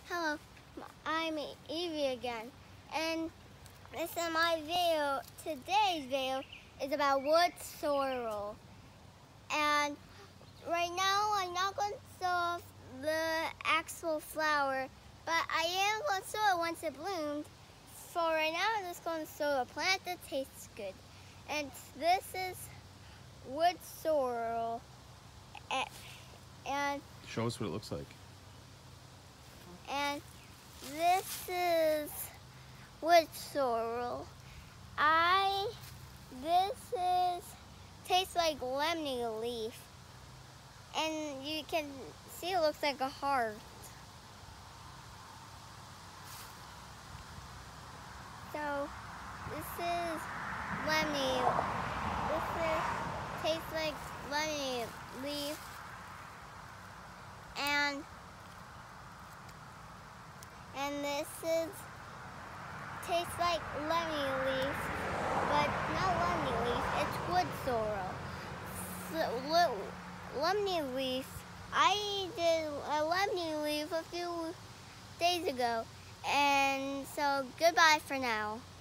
Hello, I'm Evey again, and this is my video. Today's video is about wood sorrel, and right now I'm not going to show off the actual flower, but I am going to show it once it bloomed. So right now I'm just going to show a plant that tastes good, and this is wood sorrel, and show us what it looks like. And this is wood sorrel. Tastes like lemony leaf. And you can see it looks like a heart. So this is tastes like lemony leaf. And this tastes like lemony leaf, but not lemony leaf, it's wood sorrel. Lemony leaf, I did a lemony leaf a few days ago, and so goodbye for now.